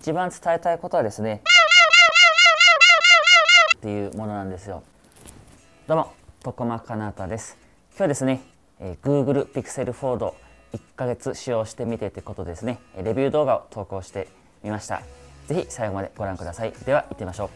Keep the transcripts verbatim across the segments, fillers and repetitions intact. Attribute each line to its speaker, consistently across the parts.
Speaker 1: 一番伝えたいことはですねっていうものなんですよ。どうも、トコマカナタです。今日はですね、えー、Google Pixel Fold いっかげつ使用してみてということですね、レビュー動画を投稿してみました。ぜひ最後までご覧ください。では行ってみましょう。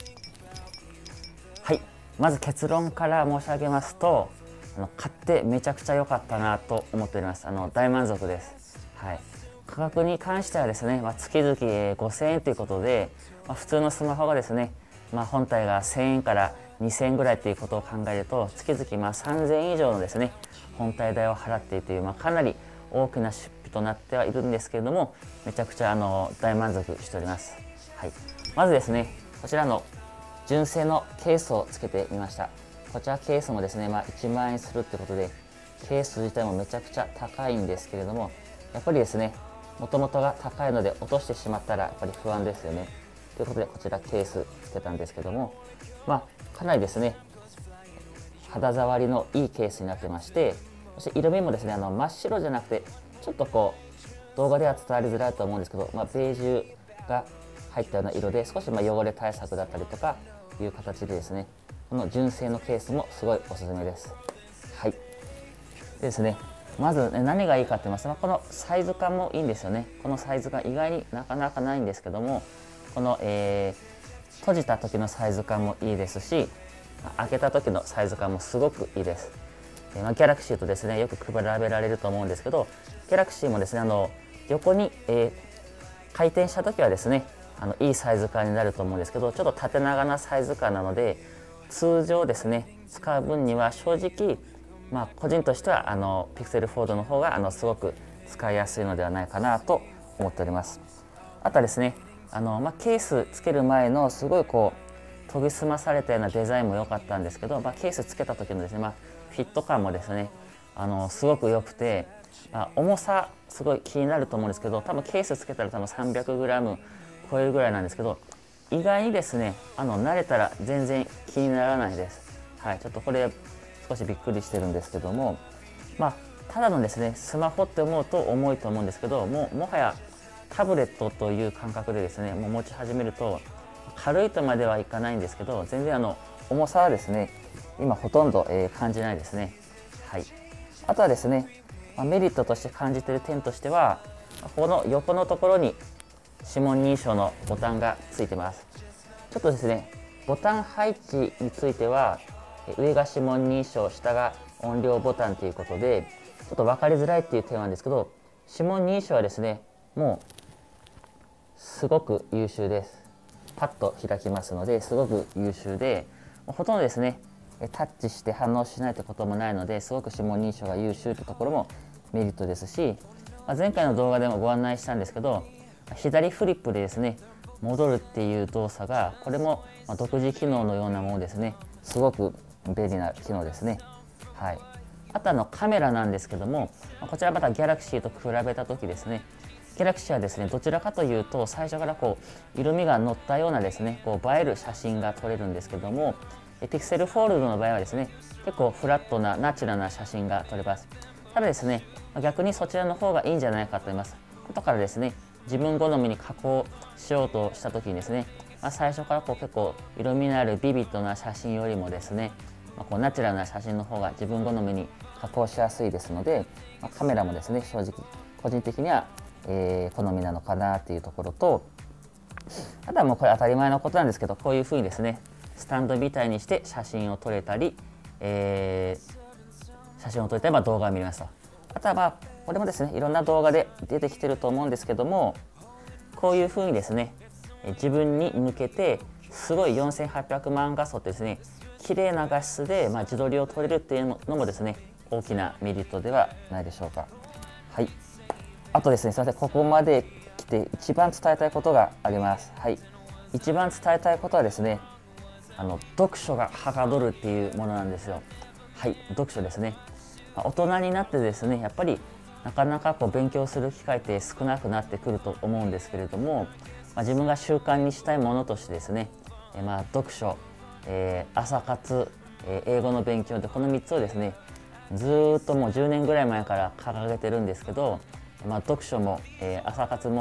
Speaker 1: はい、まず結論から申し上げますと、あの買ってめちゃくちゃ良かったなと思っております。あの大満足です。はい、価格に関してはですね、まあ、月々ごせんえんということで、まあ、普通のスマホがですね、まあ、本体がせんえんからにせんえんぐらいということを考えると、月々まあさんぜんえん以上のですね本体代を払っているという、まあ、かなり大きな出費となってはいるんですけれども、めちゃくちゃあの大満足しております。はい、まずですね、こちらの純正のケースをつけてみました。こちらケースもですね、まあ、いちまんえんするってことで、ケース自体もめちゃくちゃ高いんですけれども、やっぱりですね、もともとが高いので落としてしまったらやっぱり不安ですよね。ということでこちらケースつけたんですけども、まあ、かなりですね肌触りのいいケースになってまして、そして色味もですね、あの真っ白じゃなくてちょっとこう動画では伝わりづらいと思うんですけど、まあ、ベージュが入ったような色で、少しまあ汚れ対策だったりとかいう形でですね、この純正のケースもすごいおすすめです。はい、でですね、まず、ね、何がいいかって言いますと、このサイズ感もいいんですよね。このサイズ感意外になかなかないんですけども、この、えー、閉じた時のサイズ感もいいですし、開けた時のサイズ感もすごくいいです。えーまあ、ギャラクシーとですねよく比べられると思うんですけど、ギャラクシーもですね、あの横に、えー、回転した時はですね、あのいいサイズ感になると思うんですけど、ちょっと縦長なサイズ感なので、通常ですね使う分には正直、まあ、個人としてはあの Pixel Fold の方があのすごく使いやすいのではないかなと思っております。あとはですね、あの、まあ、ケースつける前のすごいこう研ぎ澄まされたようなデザインも良かったんですけど、まあ、ケースつけた時のですね、まあ、フィット感もですねあのすごく良くて、まあ、重さすごい気になると思うんですけど、多分ケースつけたら多分 さんびゃくグラム 超えるぐらいなんですけど、意外にですねあの慣れたら全然気にならないです。はい、ちょっとこれ少しびっくりしてるんですけども、まあ、ただのですねスマホって思うと重いと思うんですけど、もうもはやタブレットという感覚でですねもう持ち始めると、軽いとまではいかないんですけど、全然あの重さはですね今ほとんど、えー、感じないですね。はい、あとはですね、まあ、メリットとして感じている点としては、この横のところに指紋認証のボタンがついてます。ちょっとですねボタン配置については、上が指紋認証、下が音量ボタンということでちょっと分かりづらいっていう点なんですけど、指紋認証はですねもうすごく優秀です。パッと開きますのですごく優秀で、ほとんどですねタッチして反応しないということもないので、すごく指紋認証が優秀というところもメリットですし、まあ、前回の動画でもご案内したんですけど、左フリップでですね戻るっていう動作が、これも独自機能のようなものですね。すごく便利な機能ですね。はい、あとあのカメラなんですけども、こちらまたギャラクシーと比べた時ですね、ギャラクシーはですねどちらかというと最初からこう色味が乗ったようなですねこう映える写真が撮れるんですけども、Pixel Fold の場合はですね結構フラットなナチュラルな写真が撮れます。ただですね逆にそちらの方がいいんじゃないかと思います。後からですね自分好みに加工しようとした時にですね、まあ、最初からこう結構色味のあるビビッドな写真よりもですね、まあ、こうナチュラルな写真の方が自分好みに加工しやすいですので、まあ、カメラもですね正直個人的には、えー、好みなのかなっていうところと、あとはもうこれ当たり前のことなんですけど、こういうふうにですねスタンドみたいにして写真を撮れたり、えー、写真を撮れたり、まあ、動画を見ますと。あとはまあこれもですねいろんな動画で出てきてると思うんですけども、こういうふうにですね自分に向けてすごいよんせんはっぴゃくまん画素ってですね綺麗な画質で、まあ、自撮りを撮れるっていうのもですね大きなメリットではないでしょうか。はい、あとですねすみません、ここまで来て一番伝えたいことがあります。はい、一番伝えたいことはですね、あの読書がはかどるっていうものなんですよ。はい、読書ですね。大人になってですねやっぱりなかなかこう勉強する機会って少なくなってくると思うんですけれども、まあ、自分が習慣にしたいものとしてですね、えまあ読書、えー、朝活、えー、英語の勉強でこのみっつをですねずーっともうじゅうねんぐらい前から掲げてるんですけど、まあ、読書も、えー、朝活も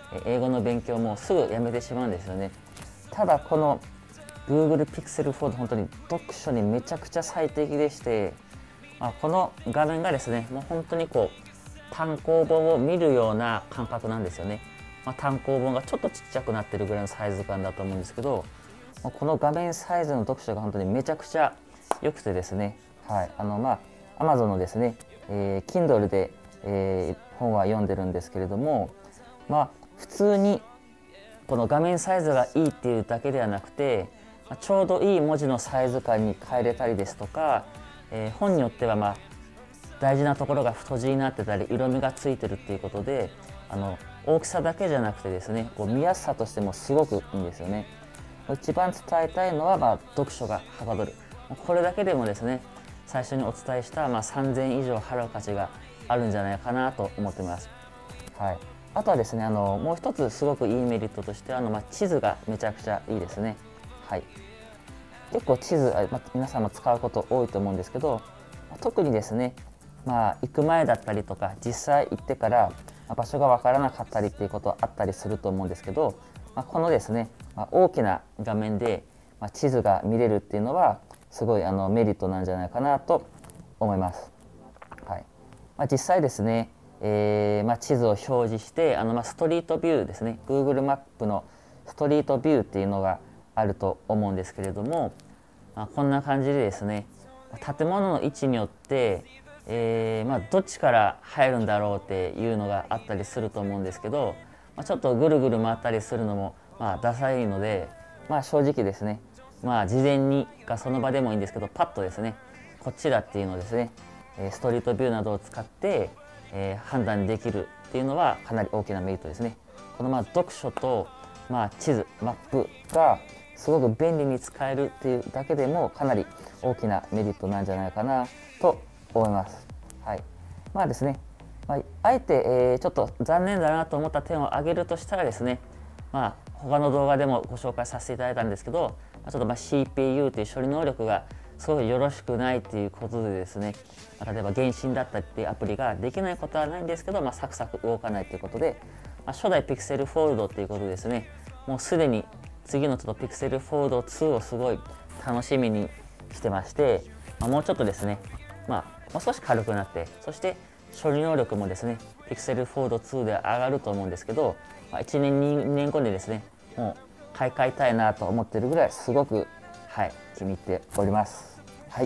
Speaker 1: 英語の勉強もすぐやめてしまうんですよね。ただこの Google Pixel フォー 本当に読書にめちゃくちゃ最適でして、まあ、この画面がですねもう本当にこう単行本を見るような感覚なんですよね。まあ、単行本がちょっとちっちゃくなってるぐらいのサイズ感だと思うんですけど、この画面サイズの読書が本当にめちゃくちゃ良くてですね、はい、あのまあ Amazon のですね、えー、Kindle で、えー、本は読んでるんですけれども、まあ普通にこの画面サイズがいいっていうだけではなくて、まあ、ちょうどいい文字のサイズ感に変えれたりですとか、えー、本によってはまあ大事なところが太字になってたり色味がついてるっていうことで、あの大きさだけじゃなくてですね、こう見やすさとしてもすごくいいんですよね。一番伝えたいのは、まあ、読書がはかどる。これだけでもですね、最初にお伝えした、まあ、さんぜんえん以上払う価値があるんじゃないかなと思っています。はい、あとはですね、あのもう一つすごくいいメリットとしては、あの、まあ、地図がめちゃくちゃいいですね。はい、結構地図、まあ、皆さんも使うこと多いと思うんですけど、特にですね、まあ、行く前だったりとか実際行ってから場所が分からなかったりっていうことはあったりすると思うんですけど、まあ、このですね、まあ、大きな画面で地図が見れるっていうのはすごいあのメリットなんじゃないかなと思います。はい、まあ、実際ですね、えーまあ、地図を表示してあの、まあ、ストリートビューですね、 Google マップのストリートビューっていうのがあると思うんですけれども、まあ、こんな感じでですね、建物の位置によって、えーまあ、どっちから入るんだろうっていうのがあったりすると思うんですけど、まあ、ちょっとぐるぐる回ったりするのもまあダサいので、まあ、正直ですね、まあ、事前にかその場でもいいんですけどパッとですねこっちだっていうのをですねストリートビューなどを使って、えー、判断できるっていうのはかなり大きなメリットですね。このまあ読書と、まあ、地図マップがすごく便利に使えるっていうだけでもかなり大きなメリットなんじゃないかなと思います。はい、まあですね、まあ、あえて、えー、ちょっと残念だなと思った点を挙げるとしたらですね、まあ、他の動画でもご紹介させていただいたんですけど、ちょっとまあ シーピーユー という処理能力がすごいよろしくないということでですね、まあ、例えば原神だったりっていうアプリができないことはないんですけど、まあ、サクサク動かないということで、まあ、初代 Pixel Fold っていうことでですね、もうすでに次のちょっと Pixel Fold ツーをすごい楽しみにしてまして、まあ、もうちょっとですね、まあ、もう少し軽くなって、そして処理能力もですね Pixel Fold ツーで上がると思うんですけど、まあ、いちねんにねんごでですねもう買い替えたいなと思ってるぐらいすごく、はい、気に入っております。はい、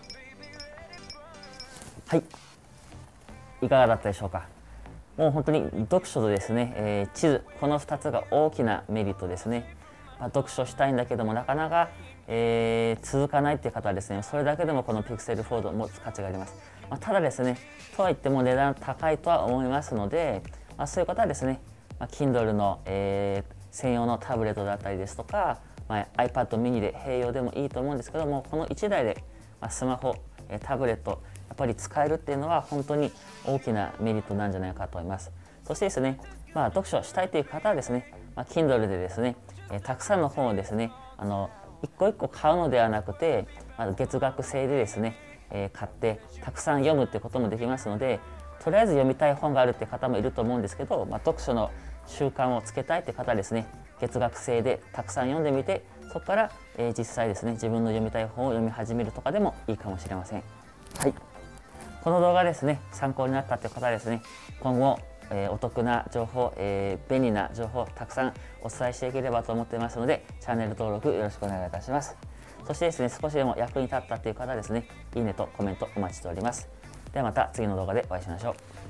Speaker 1: はい、いかがだったでしょうか。もう本当に読書とですね、えー、地図、このふたつが大きなメリットですね。まあ、読書したいんだけどもなかなか、えー、続かないっていう方はですね、それだけでもこの Pixel フォードを持つ価値があります。まあ、ただですね、とはいっても値段高いとは思いますので、まあ、そういう方はですね、まあ、Kindle の、えー、専用のタブレットだったりですとか、まあ、iPad mini で併用でもいいと思うんですけども、このいちだいで、まあ、スマホ、タブレット、やっぱり使えるっていうのは本当に大きなメリットなんじゃないかと思います。そしてですね、まあ、読書したいという方はですね、まあ、Kindle でですね、えー、たくさんの本をですね、あの一個一個買うのではなくて、まあ、月額制でですね、えー、買ってたくさん読むってこともできますので、とりあえず読みたい本があるって方もいると思うんですけど、まあ、読書の習慣をつけたいって方はですね、月額制でたくさん読んでみて、そこから、えー、実際ですね、自分の読みたい本を読み始めるとかでもいいかもしれません。はい、この動画ですね、参考になったという方はですね、今後、えー、お得な情報、えー、便利な情報をたくさんお伝えしていければと思っていますので、チャンネル登録よろしくお願いいたします。そしてですね、少しでも役に立ったという方はですね、いいねとコメントお待ちしております。ではまた次の動画でお会いしましょう。